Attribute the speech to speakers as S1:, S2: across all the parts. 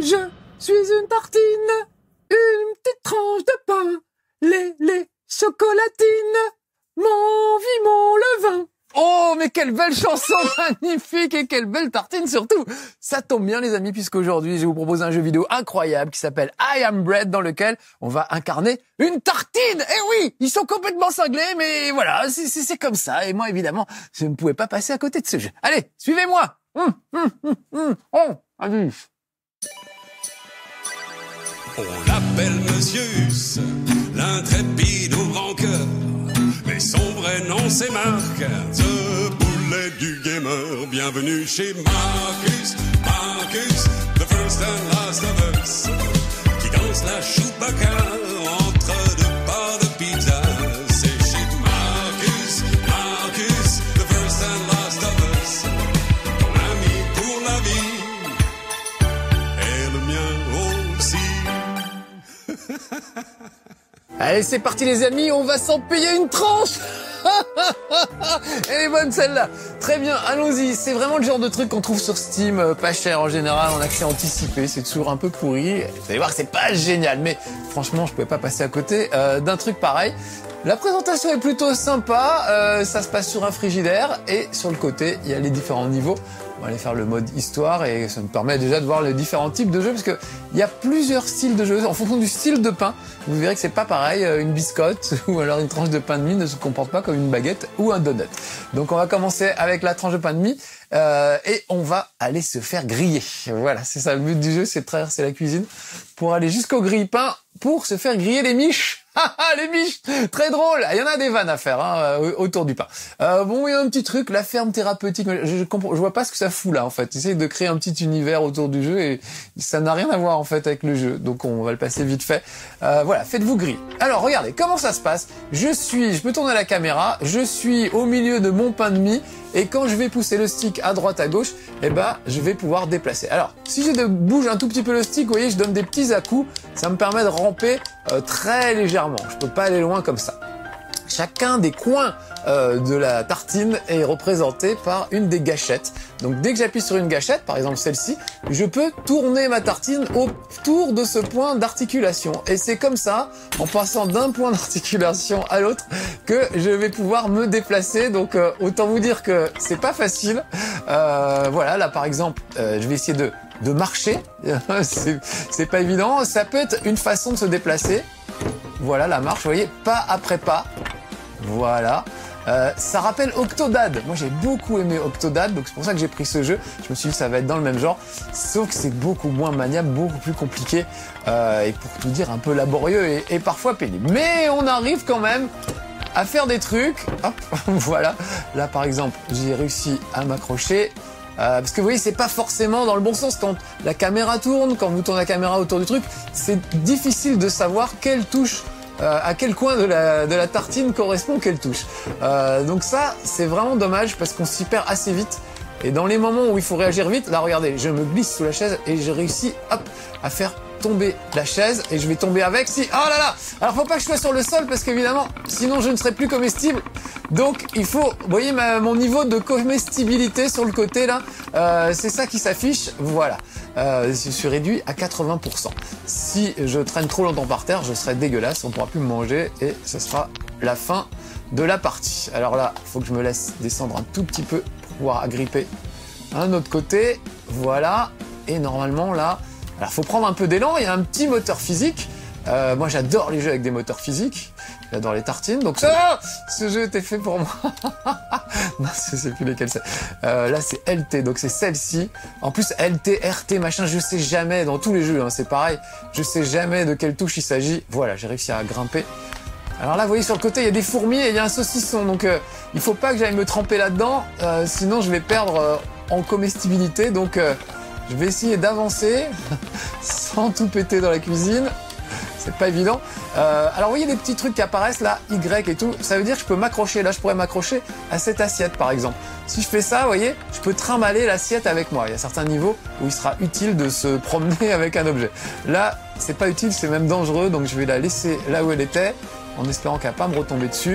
S1: Je suis une tartine, une petite tranche de pain, les chocolatines, mon vie, mon levain. Oh, mais quelle belle chanson magnifique et quelle belle tartine surtout. Ça tombe bien les amis, puisqu'aujourd'hui je vous propose un jeu vidéo incroyable qui s'appelle I Am Bread, dans lequel on va incarner une tartine. Eh oui, ils sont complètement cinglés, mais voilà, c'est comme ça. Et moi évidemment, je ne pouvais pas passer à côté de ce jeu. Allez, suivez-moi. Oh, allez.
S2: On l'appelle Monsieur Huss, l'intrépide au grand cœur. Mais son vrai nom c'est Marc, The Boulet du gamer. Bienvenue chez Marcus, Marcus, the first and last of us, qui danse la Chewbacca entre deux parts de pizza. C'est chez Marcus, Marcus, the first and last of us, ton ami pour la vie, et le mien aussi.
S1: Allez, c'est parti les amis, on va s'en payer une tranche. Elle est bonne celle-là. Très bien, allons-y. C'est vraiment le genre de truc qu'on trouve sur Steam, pas cher en général, en accès anticipé. C'est toujours un peu pourri. Vous allez voir que c'est pas génial, mais franchement, je pouvais pas passer à côté d'un truc pareil. La présentation est plutôt sympa. Ça se passe sur un frigidaire et sur le côté, il y a les différents niveaux. On va aller faire le mode histoire et ça me permet déjà de voir les différents types de jeux parce que il y a plusieurs styles de jeux en fonction du style de pain. Vous verrez que c'est pas pareil, une biscotte ou alors une tranche de pain de mie ne se comporte pas comme une baguette ou un donut. Donc on va commencer avec la tranche de pain de mie et on va aller se faire griller. Voilà, c'est ça le but du jeu, c'est de traverser la cuisine pour aller jusqu'au grille-pain pour se faire griller les miches. Les miches, très drôle. Il y en a des vannes à faire autour du pain. Bon, il y a un petit truc, la ferme thérapeutique. Je vois pas ce que ça fout là en fait. J'essaie de créer un petit univers autour du jeu et ça n'a rien à voir en fait avec le jeu. Donc on va le passer vite fait. Voilà, faites-vous griller. Alors regardez comment ça se passe. Je peux tourner la caméra. Je suis au milieu de mon pain de mie et quand je vais pousser le stick à droite à gauche, eh ben je vais pouvoir déplacer. Alors si je bouge un tout petit peu le stick, vous voyez, je donne des petits à-coups. Ça me permet de ramper très légèrement. Je peux pas aller loin comme ça. Chacun des coins de la tartine est représenté par une des gâchettes. Donc dès que j'appuie sur une gâchette, par exemple celle-ci, je peux tourner ma tartine autour de ce point d'articulation. Et c'est comme ça, en passant d'un point d'articulation à l'autre, que je vais pouvoir me déplacer. Donc autant vous dire que c'est pas facile. Voilà, là par exemple, je vais essayer de marcher. C'est pas évident. Ça peut être une façon de se déplacer. Voilà la marche, vous voyez, pas après pas. Voilà. Ça rappelle Octodad. Moi, j'ai beaucoup aimé Octodad, donc c'est pour ça que j'ai pris ce jeu. Je me suis dit, ça va être dans le même genre. Sauf que c'est beaucoup moins maniable, beaucoup plus compliqué. Et pour tout dire, un peu laborieux et parfois pénible. Mais on arrive quand même à faire des trucs. Hop, voilà. Là, par exemple, j'ai réussi à m'accrocher. Parce que vous voyez, c'est pas forcément dans le bon sens. Quand la caméra tourne, quand vous tournez la caméra autour du truc, c'est difficile de savoir quelle touche, à quel coin de la tartine correspond quelle touche. Donc ça, c'est vraiment dommage parce qu'on s'y perd assez vite. Et dans les moments où il faut réagir vite, là regardez, je me glisse sous la chaise et j'ai réussi, hop, à faire tomber la chaise et je vais tomber avec. Si, oh là là. Alors faut pas que je sois sur le sol parce qu'évidemment, sinon je ne serai plus comestible. Donc il faut, vous voyez mon niveau de comestibilité sur le côté là, c'est ça qui s'affiche. Voilà, je suis réduit à 80%. Si je traîne trop longtemps par terre, je serai dégueulasse, on pourra plus me manger et ce sera la fin de la partie. Alors là, il faut que je me laisse descendre un tout petit peu pour pouvoir agripper un autre côté. Voilà, et normalement là. Alors, faut prendre un peu d'élan, il y a un petit moteur physique. Moi, j'adore les jeux avec des moteurs physiques. J'adore les tartines. Donc, ça, ce jeu était fait pour moi. Non, je sais plus lesquels c'est. Là, c'est LT, donc c'est celle-ci. En plus, LT, RT, machin, je sais jamais, dans tous les jeux, hein, c'est pareil. Je sais jamais de quelle touche il s'agit. Voilà, j'ai réussi à grimper. Alors là, vous voyez, sur le côté, il y a des fourmis et il y a un saucisson. Donc, il faut pas que j'aille me tremper là-dedans. Sinon, je vais perdre en comestibilité. Donc, je vais essayer d'avancer sans tout péter dans la cuisine. C'est pas évident. Alors, vous voyez les petits trucs qui apparaissent là, Y et tout. Ça veut dire que je peux m'accrocher. Là, je pourrais m'accrocher à cette assiette, par exemple. Si je fais ça, vous voyez, je peux trimballer l'assiette avec moi. Il y a certains niveaux où il sera utile de se promener avec un objet. Là, c'est pas utile, c'est même dangereux. Donc, je vais la laisser là où elle était, en espérant qu'elle va pas me retomber dessus.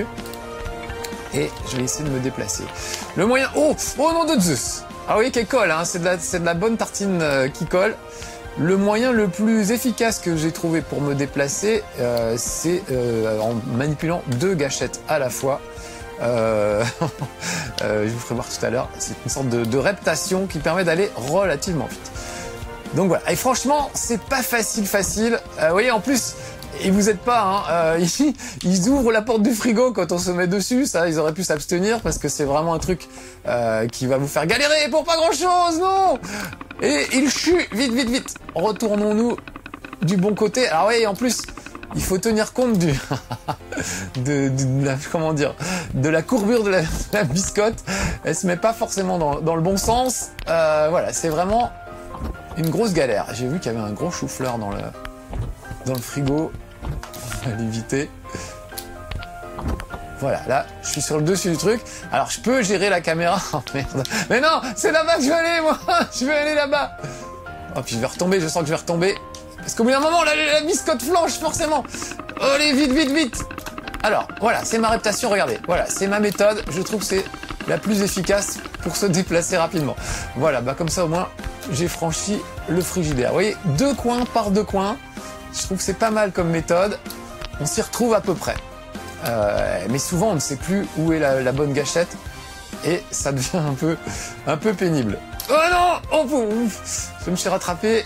S1: Et je vais essayer de me déplacer. Le moyen... Oh nom de Zeus. Ah oui, qui colle, hein. C'est de la bonne tartine qui colle. Le moyen le plus efficace que j'ai trouvé pour me déplacer, c'est en manipulant 2 gâchettes à la fois. Je vous ferai voir tout à l'heure. C'est une sorte de reptation qui permet d'aller relativement vite. Donc voilà. Et franchement, c'est pas facile. Vous voyez, en plus, et vous êtes pas, hein, ici, ils ouvrent la porte du frigo quand on se met dessus. Ça, ils auraient pu s'abstenir parce que c'est vraiment un truc qui va vous faire galérer pour pas grand chose, non. Et il chute, vite. Retournons-nous du bon côté. Alors oui, en plus, il faut tenir compte comment dire, de la courbure de la biscotte. Elle se met pas forcément dans le bon sens. Voilà, c'est vraiment une grosse galère. J'ai vu qu'il y avait un gros chou-fleur dans le frigo. On va l'éviter. Voilà, là, je suis sur le dessus du truc. Alors, je peux gérer la caméra. Oh merde. Mais non, c'est là-bas que je veux aller, moi. Je veux aller là-bas. Oh, puis je vais retomber, je sens que je vais retomber. Parce qu'au bout d'un moment, la biscotte flanche, forcément. Oh, allez, vite. Alors, voilà, c'est ma reptation, regardez. Voilà, c'est ma méthode. Je trouve que c'est la plus efficace pour se déplacer rapidement. Voilà, bah comme ça, au moins, j'ai franchi le frigidaire. Vous voyez, 2 coins par 2 coins. Je trouve que c'est pas mal comme méthode. On s'y retrouve à peu près. Mais souvent, on ne sait plus où est la bonne gâchette. Et ça devient un peu pénible. Oh non! Oh, je me suis rattrapé.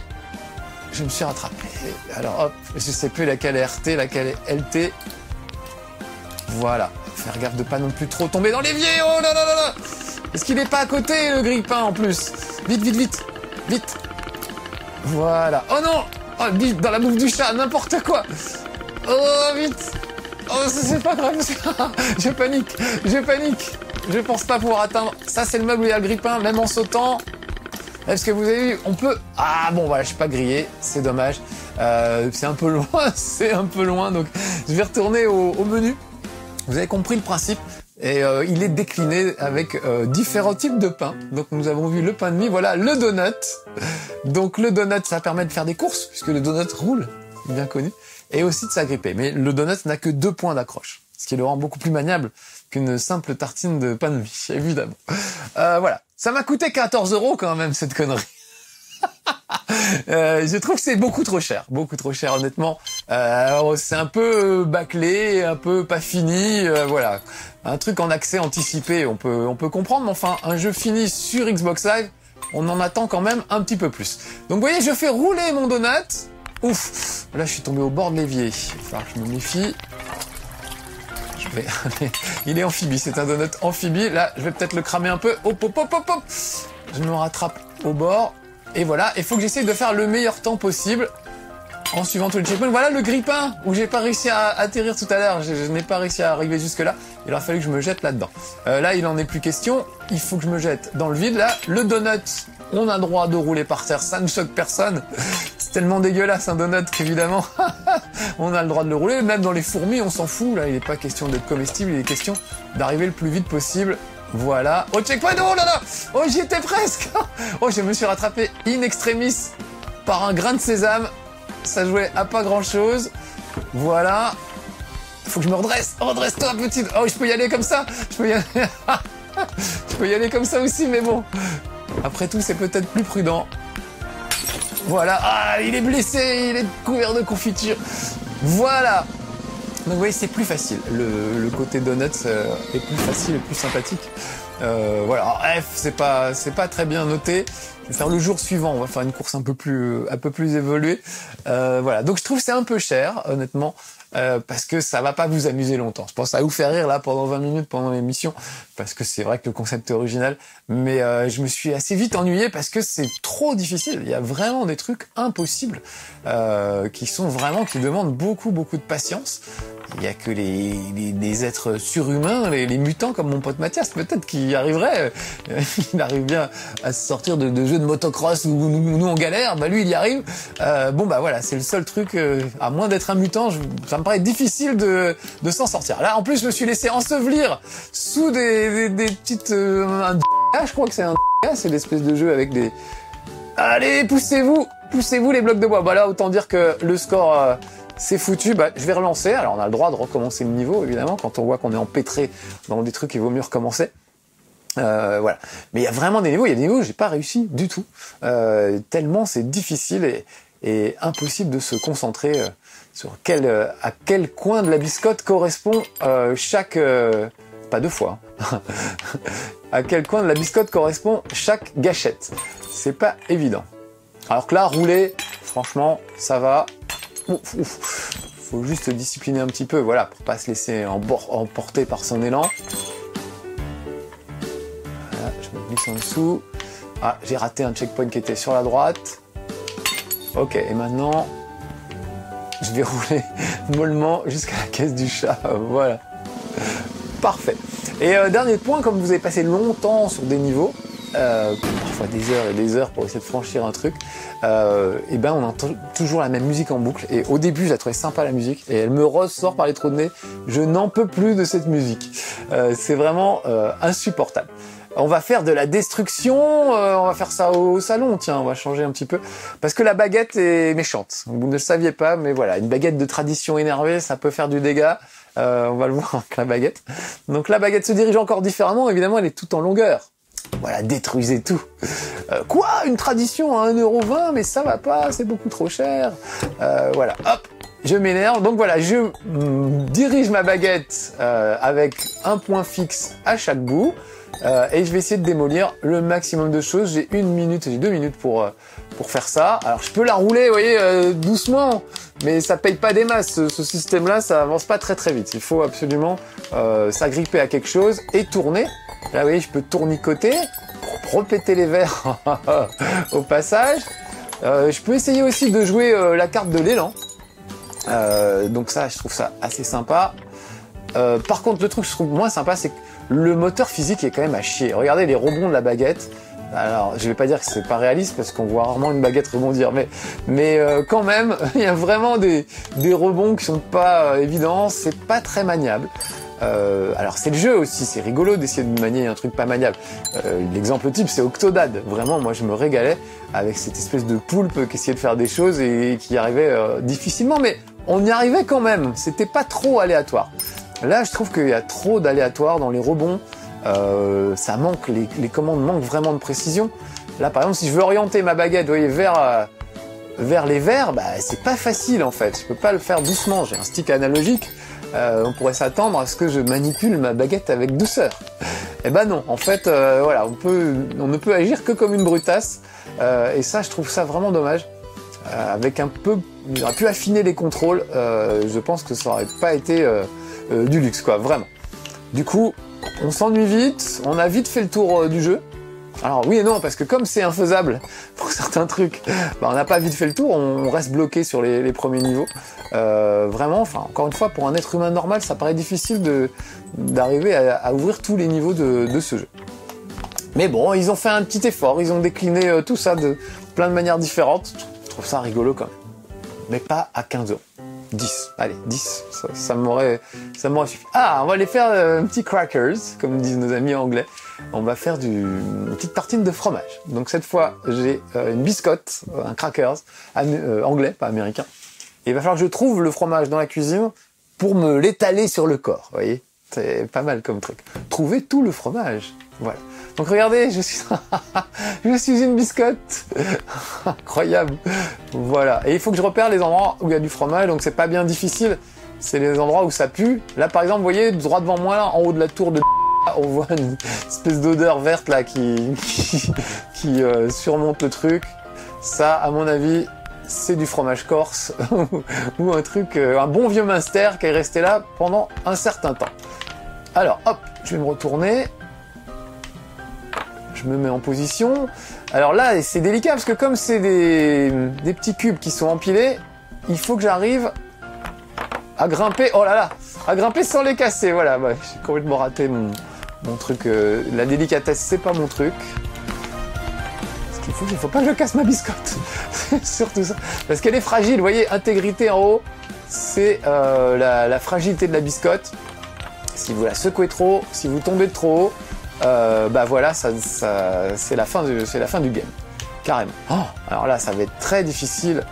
S1: Alors hop, je sais plus laquelle est RT, laquelle est LT. Voilà. Faire gaffe de pas non plus trop tomber dans l'évier. Oh là là. Est-ce qu'il est pas à côté, le grille-pain, en plus? Vite. Voilà. Oh non! Oh, dans la bouffe du chat, n'importe quoi. Oh, vite. Oh, c'est pas grave. Je panique. Je pense pas pouvoir atteindre. Ça, c'est le meuble où il y a le grille-pain, même en sautant. Est-ce que vous avez vu, on peut... Ah bon, voilà, je suis pas grillé, c'est dommage. C'est un peu loin, donc je vais retourner au menu. Vous avez compris le principe. Et il est décliné avec différents types de pain. Donc nous avons vu le pain de mie, voilà, le donut. Donc le donut, ça permet de faire des courses, puisque le donut roule, bien connu, et aussi de s'agripper. Mais le donut n'a que 2 points d'accroche, ce qui le rend beaucoup plus maniable qu'une simple tartine de pain de mie, évidemment. Voilà. Ça m'a coûté 14 € quand même, cette connerie. Je trouve que c'est beaucoup trop cher, honnêtement. C'est un peu bâclé, un peu pas fini, voilà. Un truc en accès anticipé, on peut comprendre, mais enfin, un jeu fini sur Xbox Live, on en attend quand même un petit peu plus. Donc vous voyez, je fais rouler mon donut. Ouf, là je suis tombé au bord de l'évier. Il va falloir que je me méfie. Il est amphibie, c'est un donut amphibie. Là, je vais peut-être le cramer un peu. Hop. Je me rattrape au bord. Et voilà, il faut que j'essaye de faire le meilleur temps possible en suivant tous les checkpoints. Voilà le grille-pain où j'ai pas réussi à atterrir tout à l'heure. Je n'ai pas réussi à arriver jusque là. Il aurait fallu que je me jette là-dedans. Là, il en est plus question. Il faut que je me jette dans le vide. Là, le donut, on a le droit de rouler par terre. Ça ne choque personne. C'est tellement dégueulasse un donut qu'évidemment, on a le droit de le rouler. Même dans les fourmis, on s'en fout. Là, il n'est pas question d'être comestible. Il est question d'arriver le plus vite possible. Voilà. Oh, checkpoint. Oh là là. Oh, j'y étais presque. Oh, je me suis rattrapé in extremis par un grain de sésame. Ça jouait à pas grand chose. Voilà. Faut que je me redresse. Redresse-toi, petite. Oh, je peux y aller comme ça. Je peux y aller comme ça aussi, mais bon. Après tout, c'est peut-être plus prudent. Voilà. Ah, il est blessé. Il est couvert de confiture. Voilà. Donc vous voyez, c'est plus facile. Le côté donuts est plus facile et plus sympathique. Voilà. Alors, F, c'est pas très bien noté. Je vais faire le jour suivant. On va faire une course un peu plus évoluée. Voilà. Donc je trouve que c'est un peu cher, honnêtement. Parce que ça va pas vous amuser longtemps. Je pense que ça va vous faire rire là pendant 20 minutes pendant l'émission, parce que c'est vrai que le concept est original, mais je me suis assez vite ennuyé parce que c'est trop difficile. Il y a vraiment des trucs impossibles qui demandent beaucoup de patience. Il y a que les êtres surhumains, les mutants comme mon pote Mathias peut-être qui y arriverait. Il arrive bien à se sortir de jeux de motocross où nous on galère. Bah lui il y arrive. Bon bah voilà, c'est le seul truc. À moins d'être un mutant, ça me paraît difficile de s'en sortir. Là en plus je me suis laissé ensevelir sous des petites je crois que c'est un c'est l'espèce de jeu avec des. Allez, poussez-vous les blocs de bois. Bah là autant dire que le score c'est foutu. Bah je vais relancer. Alors on a le droit de recommencer le niveau évidemment quand on voit qu'on est empêtré dans des trucs, il vaut mieux recommencer. Voilà. Mais il y a vraiment des niveaux où j'ai pas réussi du tout. Tellement c'est difficile et impossible de se concentrer sur à quel coin de la biscotte correspond chaque... pas deux fois. Hein. À quel coin de la biscotte correspond chaque gâchette. C'est pas évident. Alors que là, rouler, franchement, ça va. Faut juste discipliner un petit peu, voilà, pour pas se laisser emporter par son élan. Voilà, je me glisse en dessous. Ah, j'ai raté un checkpoint qui était sur la droite. Ok, et maintenant, je vais rouler mollement jusqu'à la caisse du chat. Voilà. Parfait. Et dernier point, comme vous avez passé longtemps sur des niveaux, parfois des heures et des heures pour essayer de franchir un truc, et ben on entend toujours la même musique en boucle. Et au début, je la trouvais sympa la musique, et elle me ressort par les trous de nez. Je n'en peux plus de cette musique. C'est vraiment insupportable. On va faire de la destruction, on va faire ça au salon, tiens, on va changer un petit peu. Parce que la baguette est méchante. Vous ne le saviez pas, mais voilà, une baguette de tradition énervée, ça peut faire du dégât. On va le voir avec la baguette. Donc la baguette se dirige encore différemment, évidemment, elle est toute en longueur. Voilà, détruisez tout. Quoi? Une tradition à 1,20 €? Mais ça va pas, c'est beaucoup trop cher. Voilà, hop, je m'énerve. Donc voilà, je dirige ma baguette avec un point fixe à chaque bout. Et je vais essayer de démolir le maximum de choses. J'ai 1 minute, j'ai 2 minutes pour faire ça. Alors je peux la rouler, vous voyez, doucement, mais ça paye pas des masses. Ce système-là, ça avance pas très très vite. Il faut absolument s'agripper à quelque chose et tourner. Là, vous voyez, je peux tournicoter, repéter les verres au passage. Je peux essayer aussi de jouer la carte de l'élan. Donc ça, je trouve ça assez sympa. Par contre, le truc que je trouve moins sympa, c'est que le moteur physique est quand même à chier. Regardez les rebonds de la baguette. Alors, je vais pas dire que c'est pas réaliste parce qu'on voit rarement une baguette rebondir, mais quand même, il y a vraiment des rebonds qui sont pas évidents. C'est pas très maniable. Alors c'est le jeu aussi, c'est rigolo d'essayer de manier un truc pas maniable. L'exemple type, c'est Octodad. Vraiment, moi je me régalais avec cette espèce de poulpe qui essayait de faire des choses et qui y arrivait difficilement, mais on y arrivait quand même. C'était pas trop aléatoire. Là, je trouve qu'il y a trop d'aléatoires dans les rebonds. Ça manque, les commandes manquent vraiment de précision. Là, par exemple, si je veux orienter ma baguette, vous voyez, vers les verres, bah c'est pas facile en fait. Je peux pas le faire doucement. J'ai un stick analogique. On pourrait s'attendre à ce que je manipule ma baguette avec douceur. Eh ben non, en fait, voilà, on ne peut agir que comme une brutasse. Et ça, je trouve ça vraiment dommage. Avec j'aurais pu affiner les contrôles. Je pense que ça aurait pas été du luxe, quoi, vraiment. Du coup, on s'ennuie vite. On a vite fait le tour du jeu. Alors oui et non, parce que comme c'est infaisable pour certains trucs, bah, on n'a pas vite fait le tour, on reste bloqué sur les premiers niveaux. Vraiment, enfin encore une fois, pour un être humain normal, ça paraît difficile d'arriver à ouvrir tous les niveaux de ce jeu. Mais bon, ils ont fait un petit effort, ils ont décliné tout ça de plein de manières différentes. Je trouve ça rigolo quand même. Mais pas à 15 €. 10, allez, 10, ça m'aurait suffi. Ah, on va aller faire un petit crackers, comme disent nos amis anglais. On va faire une petite tartine de fromage. Donc cette fois, j'ai une biscotte, un crackers, anglais, pas américain. Et il va falloir que je trouve le fromage dans la cuisine pour me l'étaler sur le corps, vous voyez. C'est pas mal comme truc. Trouver tout le fromage, voilà. Donc regardez, je suis une biscotte. Incroyable. Voilà. Et il faut que je repère les endroits où il y a du fromage, donc c'est pas bien difficile. C'est les endroits où ça pue. Là, par exemple, vous voyez, droit devant moi, là, en haut de la tour de on voit une espèce d'odeur verte là qui surmonte le truc. Ça, à mon avis, c'est du fromage corse ou un truc, un bon vieux Munster qui est resté là pendant un certain temps. Alors, hop, je vais me retourner. Je me mets en position. Alors là, c'est délicat parce que comme c'est des petits cubes qui sont empilés, il faut que j'arrive à grimper. Oh là là, à grimper sans les casser. Voilà, bah, j'ai complètement raté mon truc. La délicatesse, c'est pas mon truc. Ce qu'il faut pas que je casse ma biscotte. C'est surtout ça. Parce qu'elle est fragile. Vous voyez, intégrité en haut, c'est la fragilité de la biscotte. Si vous la secouez trop, si vous tombez de trop haut, bah voilà, c'est la fin du game, carrément. Oh, alors là, ça va être très difficile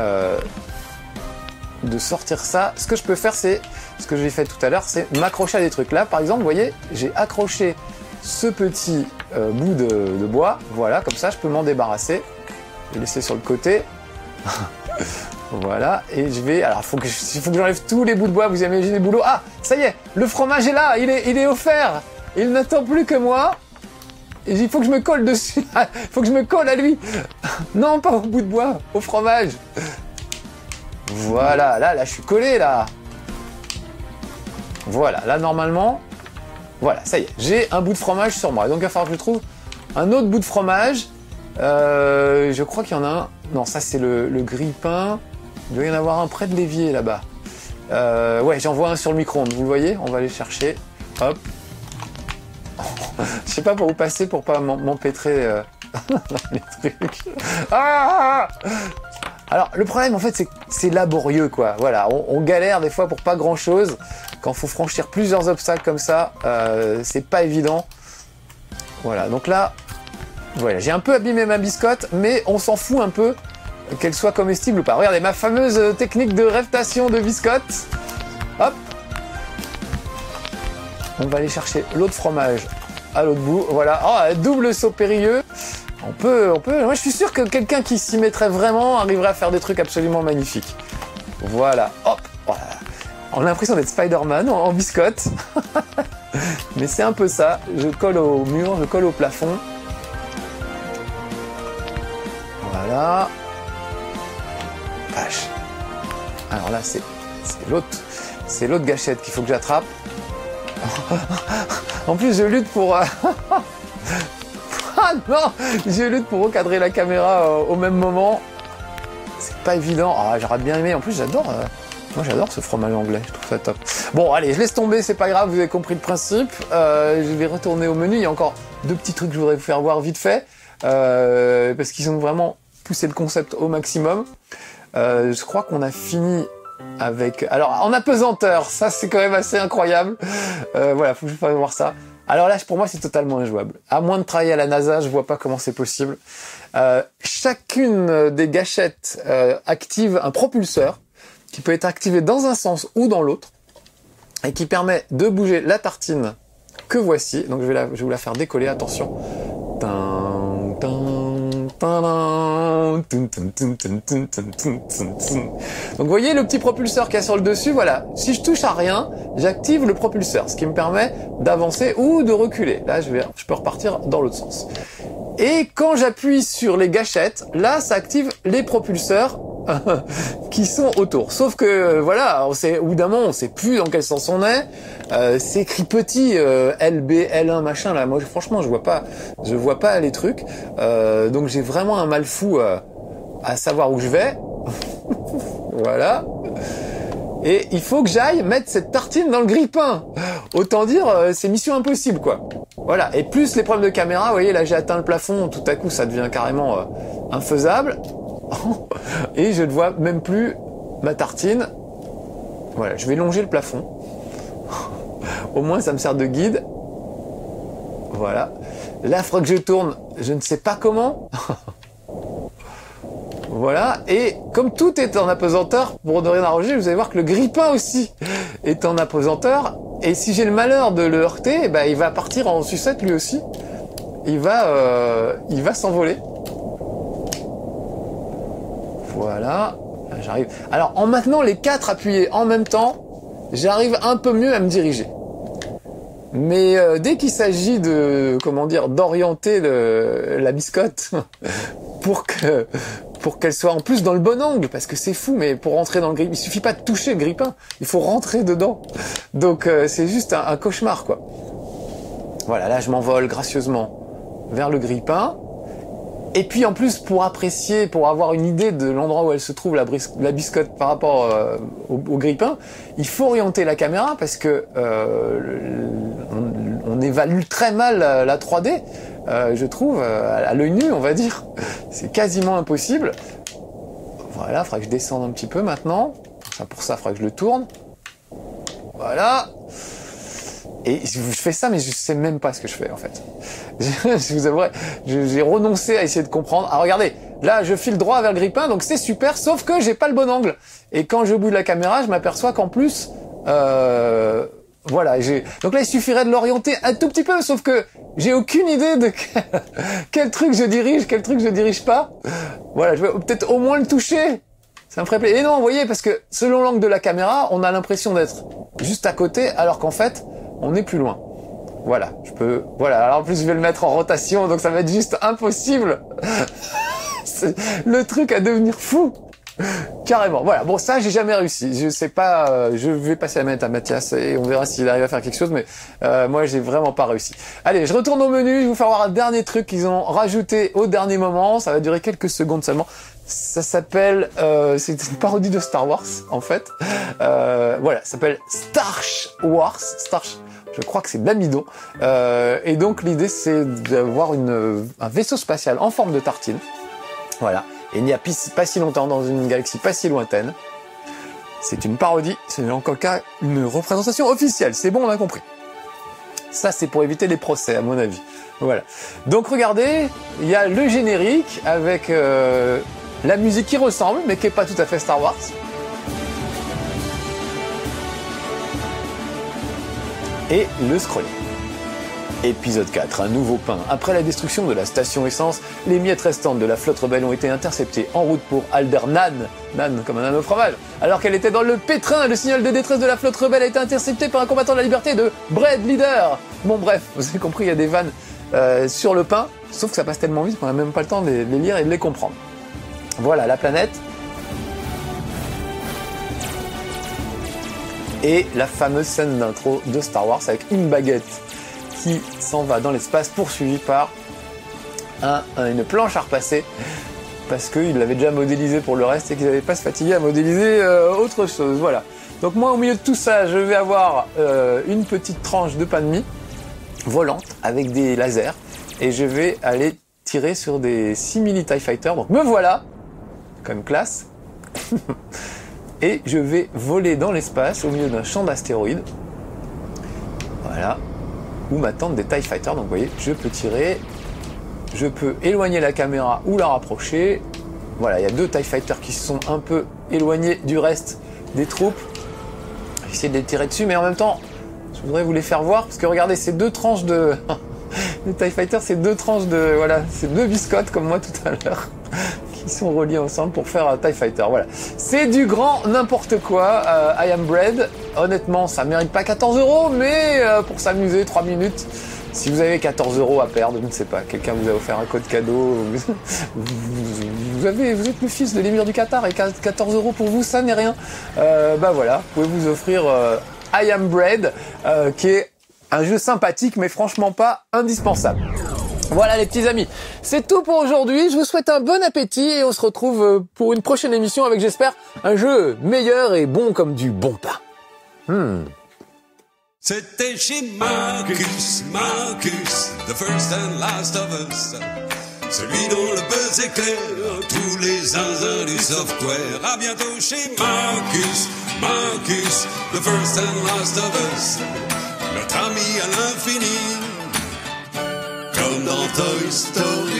S1: de sortir ça. Ce que je peux faire, c'est ce que j'ai fait tout à l'heure, c'est m'accrocher à des trucs. Là, par exemple, vous voyez, j'ai accroché ce petit bout de bois. Voilà, comme ça, je peux m'en débarrasser. Je vais laisser sur le côté. Voilà, et je vais... Alors, il faut que j'enlève tous les bouts de bois, vous imaginez le boulot. Ah, ça y est, le fromage est là, il est offert. Il n'attend plus que moi. Et il faut que je me colle dessus. Il faut que je me colle à lui. Non, pas au bout de bois, au fromage. Voilà, là, je suis collé, là. Voilà, là, normalement... Voilà, ça y est, j'ai un bout de fromage sur moi. Donc, il va falloir que je trouve un autre bout de fromage. Je crois qu'il y en a un... Non, ça, c'est le grille-pain. Il doit y en avoir un près de l'évier, là-bas. Ouais, j'en vois un sur le micro-ondes, vous le voyez? On va aller chercher. Hop. Je sais pas par où passer pour pas m'empêtrer dans les trucs. Ah! Alors, le problème, en fait, c'est que c'est laborieux, quoi. Voilà, on galère des fois pour pas grand-chose. Quand faut franchir plusieurs obstacles comme ça, c'est pas évident. Voilà, donc là, voilà, j'ai un peu abîmé ma biscotte, mais on s'en fout un peu qu'elle soit comestible ou pas. Regardez, ma fameuse technique de réftation de biscotte. Hop. On va aller chercher l'autre fromage à l'autre bout. Voilà, oh, double saut périlleux. On peut... Moi, je suis sûr que quelqu'un qui s'y mettrait vraiment arriverait à faire des trucs absolument magnifiques. Voilà, hop. Voilà. On a l'impression d'être Spider-Man en biscotte. Mais c'est un peu ça. Je colle au mur, je colle au plafond. Voilà. Vache. Alors là, c'est l'autre gâchette qu'il faut que j'attrape. En plus, je lutte pour... Ah non, je lutte pour recadrer la caméra au même moment. C'est pas évident. Ah, j'aurais bien aimé. En plus, j'adore... Moi, j'adore ce fromage anglais. Je trouve ça top. Bon, allez, je laisse tomber. C'est pas grave. Vous avez compris le principe. Je vais retourner au menu. Il y a encore deux petits trucs que je voudrais vous faire voir vite fait. Parce qu'ils ont vraiment poussé le concept au maximum. Je crois qu'on a fini avec... Alors, en apesanteur, ça c'est quand même assez incroyable. Voilà, faut que je fasse voir ça. Alors là, pour moi, c'est totalement injouable. À moins de travailler à la NASA, je vois pas comment c'est possible. Chacune des gâchettes active un propulseur qui peut être activé dans un sens ou dans l'autre et qui permet de bouger la tartine que voici. Donc je vais vous la faire décoller, attention. Donc vous voyez le petit propulseur qu'il y a sur le dessus, voilà. Si je touche à rien, j'active le propulseur, ce qui me permet d'avancer ou de reculer. Là, je peux repartir dans l'autre sens. Et quand j'appuie sur les gâchettes, là, ça active les propulseurs qui sont autour. Sauf que, voilà, au bout d'un moment, on sait plus dans quel sens on est. C'est écrit petit, LB, L1, machin, là. Moi, franchement, je vois pas les trucs. Donc, j'ai vraiment un mal fou à savoir où je vais. Voilà. Et il faut que j'aille mettre cette tartine dans le grille-pain. Autant dire, c'est mission impossible, quoi. Voilà. Et plus les problèmes de caméra, vous voyez, là, j'ai atteint le plafond. Tout à coup, ça devient carrément infaisable. Et je ne vois même plus ma tartine. Voilà, je vais longer le plafond. Au moins, ça me sert de guide. Voilà. Là, il faudra que je tourne, je ne sais pas comment. Voilà. Et comme tout est en apesanteur, pour ne rien arranger, vous allez voir que le grille-pain aussi est en apesanteur. Et si j'ai le malheur de le heurter, ben, il va partir en sucette lui aussi. Il va s'envoler. Voilà, là, j'arrive. Alors, en maintenant les 4 appuyés en même temps, j'arrive un peu mieux à me diriger. Mais dès qu'il s'agit de, d'orienter la biscotte pour qu'elle soit en plus dans le bon angle, parce que c'est fou, mais pour rentrer dans le grille-pain, il suffit pas de toucher le grille-pain, il faut rentrer dedans. Donc c'est juste un cauchemar, quoi. Voilà, là je m'envole gracieusement vers le grille-pain. Et puis en plus, pour apprécier, pour avoir une idée de l'endroit où elle se trouve, la biscotte par rapport au grille-pain, il faut orienter la caméra parce que on évalue très mal la 3D, je trouve, à l'œil nu, on va dire. C'est quasiment impossible. Voilà, il faudra que je descende un petit peu maintenant. Pour ça, il faudra que je le tourne. Voilà. Et je fais ça, mais je sais même pas ce que je fais, en fait. Je vous avouerai, j'ai renoncé à essayer de comprendre. Ah, regardez, là, je file droit vers le grille-pain, donc c'est super, sauf que j'ai pas le bon angle. Et quand je bouge la caméra, je m'aperçois qu'en plus, Voilà, donc là il suffirait de l'orienter un tout petit peu, sauf que j'ai aucune idée de quel truc je dirige pas. Voilà, je vais peut-être au moins le toucher. Ça me ferait plaisir. Et non, vous voyez, parce que selon l'angle de la caméra, on a l'impression d'être juste à côté, alors qu'en fait, on est plus loin. Voilà, voilà, alors en plus je vais le mettre en rotation, donc ça va être juste impossible. Le truc à devenir fou. Carrément. Voilà. Bon, ça, j'ai jamais réussi. Je sais pas, je vais passer la manette à Mathias et on verra s'il arrive à faire quelque chose, mais moi, j'ai vraiment pas réussi. Allez, je retourne au menu, je vais vous faire voir un dernier truc qu'ils ont rajouté au dernier moment. Ça va durer quelques secondes seulement. Ça s'appelle, c'est une parodie de Star Wars, en fait. Voilà, ça s'appelle Star Wars. Je crois que c'est de l'amidon. Et donc, l'idée, c'est d'avoir un vaisseau spatial en forme de tartine. Voilà. Et il n'y a pas si longtemps, dans une galaxie pas si lointaine. C'est une parodie, c'est encore cas une représentation officielle. C'est bon, on a compris. Ça, c'est pour éviter les procès, à mon avis. Voilà. Donc, regardez, il y a le générique avec la musique qui ressemble, mais qui n'est pas tout à fait Star Wars. Et le scrolling. Épisode 4, un nouveau pain. Après la destruction de la station essence, les miettes restantes de la flotte rebelle ont été interceptées en route pour Alderaan, Nan comme un âne au fromage. Alors qu'elle était dans le pétrin, le signal de détresse de la flotte rebelle a été intercepté par un combattant de la liberté de Bread Leader. Bon bref, vous avez compris, il y a des vannes sur le pain, sauf que ça passe tellement vite qu'on n'a même pas le temps de les lire et de les comprendre. Voilà la planète. Et la fameuse scène d'intro de Star Wars avec une baguette qui s'en va dans l'espace poursuivi par une planche à repasser parce qu'ils l'avaient déjà modélisé pour le reste et qu'ils n'avaient pas se fatiguer à modéliser autre chose. Voilà. Donc moi au milieu de tout ça, je vais avoir une petite tranche de pain de mie volante avec des lasers et je vais aller tirer sur des simili TIE Fighter. Donc me voilà, comme classe. Et je vais voler dans l'espace au milieu d'un champ d'astéroïdes. Voilà. Où m'attendent des TIE Fighters. Donc vous voyez, je peux tirer, je peux éloigner la caméra ou la rapprocher. Voilà, il y a deux TIE Fighters qui sont un peu éloignés du reste des troupes. Je vais essayer de les tirer dessus, mais en même temps, je voudrais vous les faire voir, parce que regardez, ces deux tranches de... les TIE Fighters, c'est deux tranches de... Voilà, c'est deux biscottes, comme moi tout à l'heure, qui sont reliés ensemble pour faire un TIE Fighter. Voilà. C'est du grand n'importe quoi, I Am Bread. Honnêtement, ça mérite pas 14 €, mais pour s'amuser 3 minutes, si vous avez 14 € à perdre, je ne sais pas, quelqu'un vous a offert un code cadeau, vous êtes le fils de l'émir du Qatar et 14 € pour vous, ça n'est rien. Bah voilà, vous pouvez vous offrir I Am Bread, qui est un jeu sympathique, mais franchement pas indispensable. Voilà les petits amis, c'est tout pour aujourd'hui, je vous souhaite un bon appétit et on se retrouve pour une prochaine émission avec, j'espère, un jeu meilleur et bon comme du bon pain.
S2: C'était chez Marcus, the first and last of us. Celui dont le buzz éclaire tous les zinzins du software. À bientôt chez Marcus, the first and last of us. Notre ami à l'infini, comme dans Toy Story.